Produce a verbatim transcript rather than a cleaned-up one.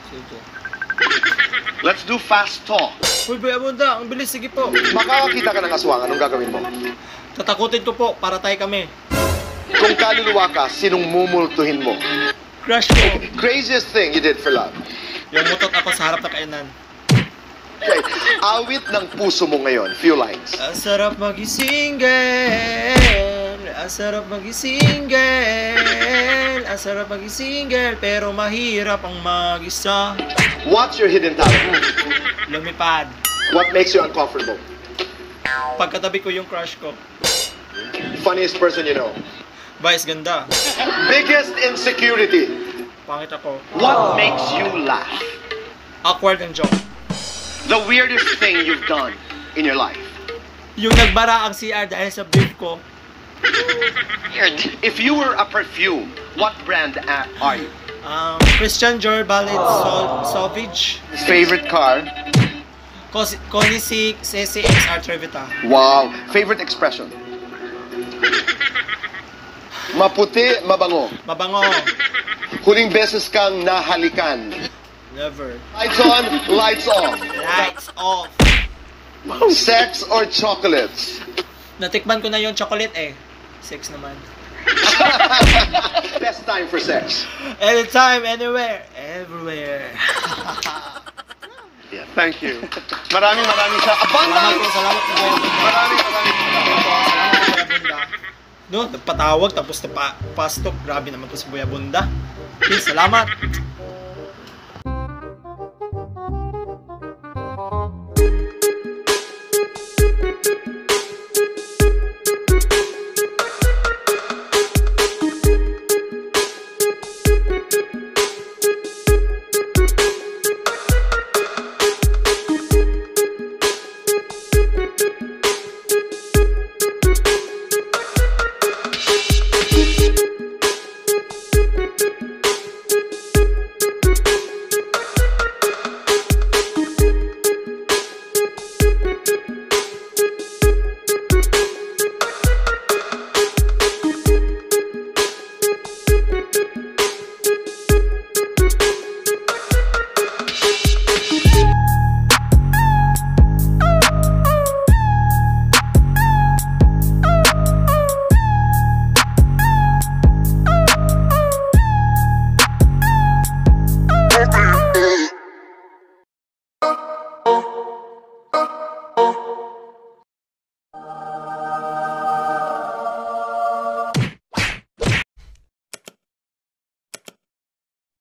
Sige. Let's do fast talk. Uy, Boy Abunda, ang bilis. Sige po. Makakakita ka ng aswang, anong gagawin mo? Tatakutin ko po para tayo kami. Kung kaluluwa ka, sinong mumultuhin mo? Crush ko. Craziest thing you did for love? Yung mutot ako sa harap ng kainan. Okay. Awit ng puso mo ngayon. Few lines. Ang sarap magising, girl. Ang sarap magising, girl. Ang sarap magising, girl. Pero mahirap ang mag-isa. What's your hidden talent? Lumipad. What makes you uncomfortable? Pagkatabi ko yung crush ko. Funniest person you know? Vice, ganda. Biggest insecurity? Pangit ako. What makes you laugh? Awkward ang joke. The weirdest thing you've done in your life? Yung nagbara ang C R dahil sa beef ko. Weird. If you were a perfume, what brand a- are you? Um, Christian Dior Ballet Sol Sauvage. Favorite car? Cos- Koenigsegg C C X R Trevita. Wow. Favorite expression? Maputi, mabango. Mabango. Huling beses kang nahalikan. Never. Lights on, lights off. Lights off. Sex or chocolates? Natikman ko na yung chocolate eh. Sex naman. Best time for sex? Anytime, anywhere, everywhere. Yeah, thank you. Maraming maraming sa Salamat abundance. po, salamat po. Kuya Bunda. Maraming maraming Salamat po, salamat po, Kuya Bunda. No, nagpatawag tapos na pa pastok. Grabe naman to si Kuya Bunda. Okay, salamat.